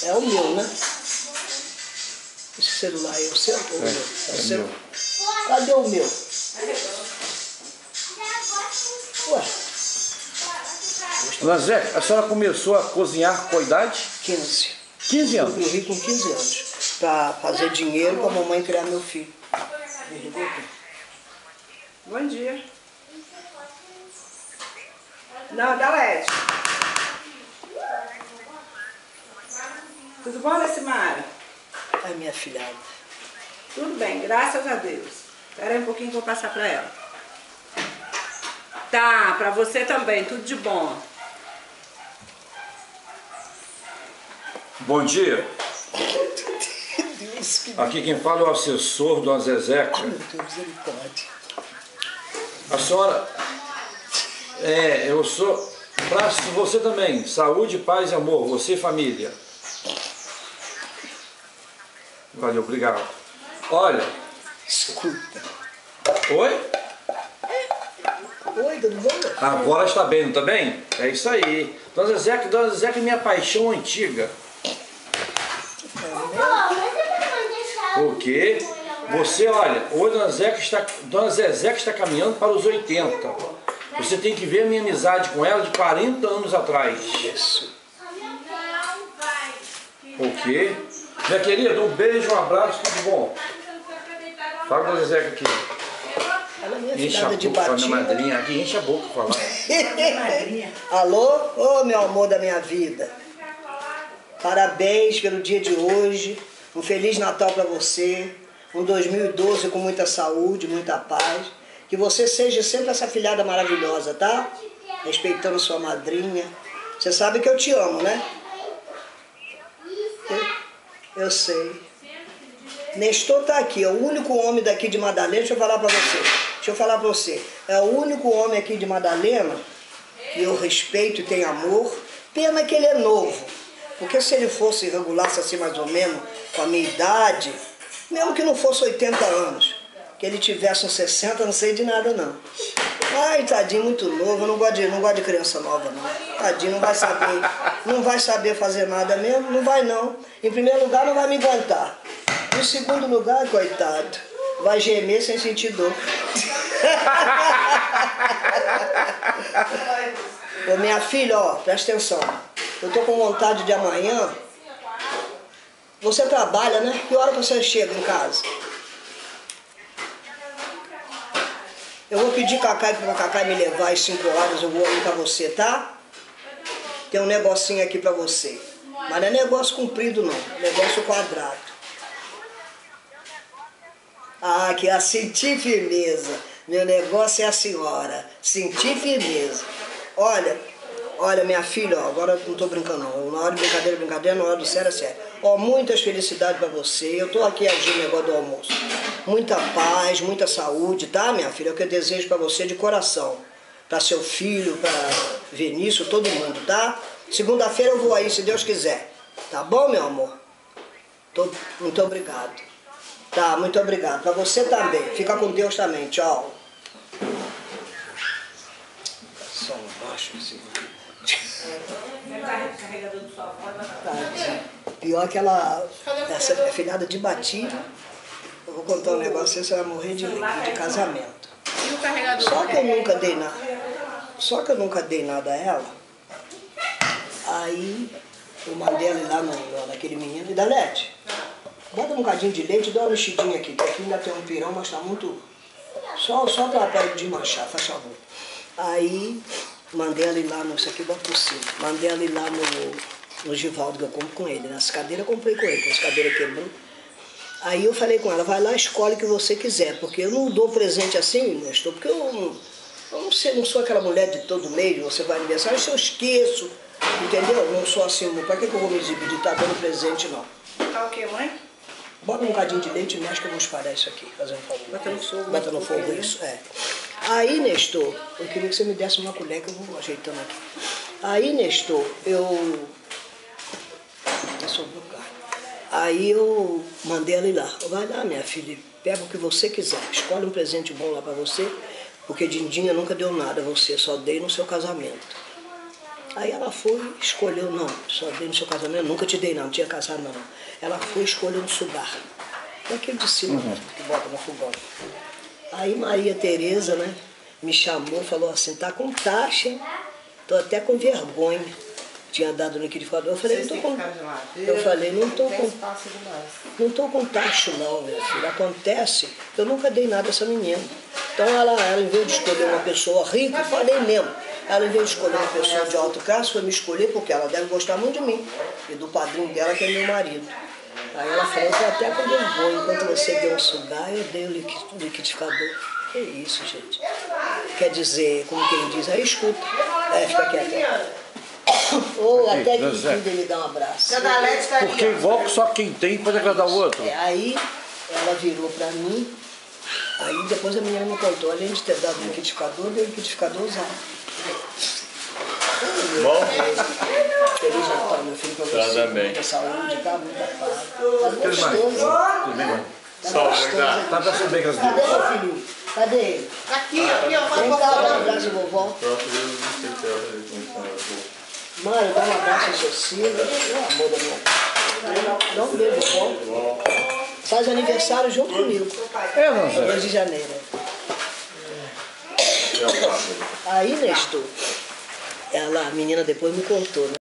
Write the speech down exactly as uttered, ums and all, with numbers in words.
É o meu, né? Esse celular aí é o seu ou o É, meu? É o é seu? meu. Cadê o meu? Ué? Dona Zé, a senhora começou a cozinhar com a idade? quinze. quinze Eu fui anos. pro Rio com quinze anos. Pra fazer dinheiro pra mamãe criar meu filho. Bom dia. Não, da Led. Tudo bom, Decimara? Ai, minha filhada. Tudo bem, graças a Deus. Espera aí um pouquinho que eu vou passar pra ela. Tá, pra você também, tudo de bom. Bom dia. Deus, que... Aqui quem fala é o assessor, Dona Zezeca. Ai, meu Deus, misericórdia. A senhora, é, eu sou, pra você também, saúde, paz e amor, você e família. Valeu, obrigado. Olha. Escuta. Oi? Oi, tudo bom? Agora está bem, não está bem? É isso aí. Dona Zezeca, Dona Zezeca é minha paixão antiga. O quê? Você, olha, hoje Dona Zezeca está, Dona Zezeca está caminhando para os oitenta. Você tem que ver a minha amizade com ela de quarenta anos atrás. Isso. O quê? Minha querida, um beijo, um abraço, tudo bom? Fala com a Zezeca aqui. Ela é minha Enche a filhada de boca, minha batina. madrinha aqui, enche a boca pra falar. Alô? Ô, meu amor da minha vida. Parabéns pelo dia de hoje. Um Feliz Natal para você. Um dois mil e doze com muita saúde, muita paz. Que você seja sempre essa filhada maravilhosa, tá? Respeitando sua madrinha. Você sabe que eu te amo, né? Eu, eu sei. Nestor tá aqui, é o único homem daqui de Madalena. Deixa eu falar para você. Deixa eu falar para você. É o único homem aqui de Madalena que eu respeito e tenho amor. Pena que ele é novo. Porque se ele fosse, regulasse assim mais ou menos com a minha idade, mesmo que não fosse oitenta anos, que ele tivesse uns sessenta, não sei de nada não. Ai, tadinho, muito novo, eu não gosto de, não gosto de criança nova não. Tadinho, não vai saber, não vai saber fazer nada mesmo, não vai não. Em primeiro lugar, não vai me aguentar. Em segundo lugar, coitado, vai gemer sem sentir dor. Ô, minha filha, ó, presta atenção. Eu tô com vontade de amanhã. Você trabalha, né? Que hora você chega em casa? Eu vou pedir Cacai para o Cacai me levar às cinco horas, eu vou ali pra você, tá? Tem um negocinho aqui pra você. Mas não é negócio comprido não, é negócio quadrado. Ah, que é sentir firmeza. Meu negócio é a senhora. Sentir firmeza. Olha, olha minha filha, ó, agora não tô brincando não. Na hora de brincadeira, brincadeira, na hora do sério, é sério. Ó, muitas felicidades pra você. Eu tô aqui agindo no negócio do almoço. Muita paz, muita saúde, tá, minha filha? É o que eu desejo pra você de coração. Pra seu filho, pra Vinícius, todo mundo, tá? Segunda-feira eu vou aí, se Deus quiser. Tá bom, meu amor? Tô, muito obrigado. Tá, muito obrigado. Pra você também. Fica com Deus também. Tchau. Som baixo, assim. Tadinha. Pior que ela... Essa é filhada de batida. Eu vou contar um negócio, você vai morrer de, de casamento. Só que eu nunca dei nada. Só que eu nunca dei nada a ela. Aí eu mandei ela ir lá no, naquele menino. E da Lete, bota um bocadinho de leite e dá uma mexidinha aqui, que aqui ainda tem um pirão, mas tá muito... Só, só pra, pra desmanchar, faz favor. Aí mandei ela ir lá no... Isso aqui bota por cima. Mandei ela ir lá no, no Givaldo, que eu compro com ele. Nessa cadeira eu comprei com ele, essa cadeira quebrou. Aí eu falei com ela, vai lá, escolhe o que você quiser, porque eu não dou presente assim, Nestor, porque eu não, eu não, sei, não sou aquela mulher de todo mês, você vai aniversário, isso eu esqueço, entendeu? Não sou assim, pra que, que eu vou me exibir de estar dando presente, não. Tá o quê, mãe? Bota um bocadinho de leite e mexe que eu vou espalhar isso aqui, fazendo um favor. Bota no fogo. Bota no fogo, isso, é. Aí, Nestor, eu queria que você me desse uma colher que eu vou ajeitando aqui. Aí, Nestor, eu... Deixa eu blocar. Aí eu mandei ela ir lá. Vai lá, minha filha, pega o que você quiser. Escolhe um presente bom lá pra você, porque Dindinha nunca deu nada a você, só dei no seu casamento. Aí ela foi, escolheu, não, só dei no seu casamento, nunca te dei não, não tinha casado não. Ela foi escolher um sugar, daquele de cima, uhum. que bota no fogão. Aí Maria Tereza, né, me chamou, falou assim, tá com taxa, tô até com vergonha. Tinha dado no liquidificador, eu falei, não tô com... Eu falei, não tô com... Não tô com taxa não, minha filha. Acontece, eu nunca dei nada a essa menina. Então ela, ela em vez de escolher uma pessoa rica, falei mesmo, ela em vez de escolher uma pessoa de alto classe, foi me escolher porque ela deve gostar muito de mim. E do padrinho dela, que é meu marido. Aí ela falou, eu tô até com vergonha, enquanto você deu um sugar, eu dei o liquidificador. Que isso, gente. Quer dizer, como quem diz, aí escuta. É, fica quieto. Ou oh, até que ele me dá um abraço. Porque igual só quem tem pode agradar o outro. É, aí ela virou pra mim, aí depois a menina me contou, além de ter dado o liquidificador, deu o liquidificador usado. Bom? Feliz Natal, meu filho, pra você. Muita saúde, tá? Muita paz. Tá gostoso. Tudo bem, mãe? Tá gostoso. Tá passando bem com as duas. Cadê meu filhinho? Cadê ele? Aqui, aqui, ó. Vem cá, dá um abraço, vovó. Mário, dá um abraço a Cecília, o amor da minha vida. Dá um beijo, vovó. Faz aniversário junto comigo. É, não, Zé. dois de janeiro. Aí, Nestor, ela, a menina depois me contou, né?